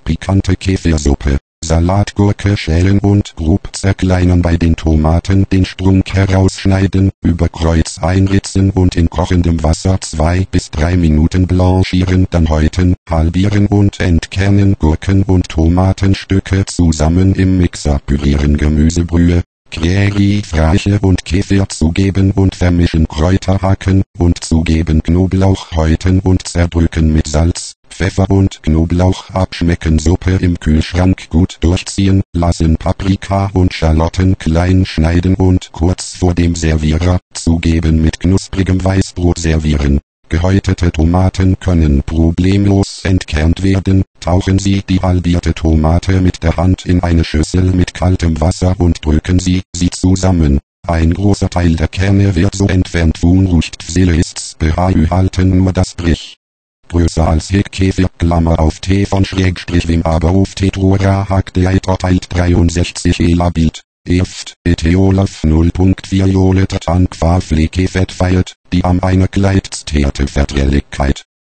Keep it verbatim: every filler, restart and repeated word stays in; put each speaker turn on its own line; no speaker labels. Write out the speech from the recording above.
pikante Kefirsuppe. Salatgurke schälen und grob zerkleinern, bei den Tomaten den Strunk herausschneiden, über Kreuz einritzen und in kochendem Wasser zwei bis drei Minuten blanchieren, dann häuten, halbieren und entkernen. Gurken und Tomatenstücke zusammen im Mixer pürieren. Gemüsebrühe, Kräri, Freiche und Kefir zugeben und vermischen. Kräuter hacken und zugeben. Knoblauch häuten und zerdrücken mit Salz, Pfeffer und Knoblauch abschmecken. Suppe im Kühlschrank gut durchziehen lassen. Paprika und Schalotten klein schneiden und kurz vor dem Servierer zugeben. Mit knusprigem Weißbrot servieren. Gehäutete Tomaten können problemlos entkernt werden. Tauchen Sie die halbierte Tomate mit der Hand in eine Schüssel mit kaltem Wasser und drücken Sie sie zusammen. Ein großer Teil der Kerne wird so entfernt, Wunruchtfsilists behau halten nur das Brich. Größer als Heckkefir, Klammer auf T von Schrägstrich Wim aber auf Tetrora Hakte teilt dreiundsechzig Elabild. Eft, Eteolaf null Komma vier Jolete Tank war Fleckefett feiert, die am eine Gleitzterte Verträglichkeit.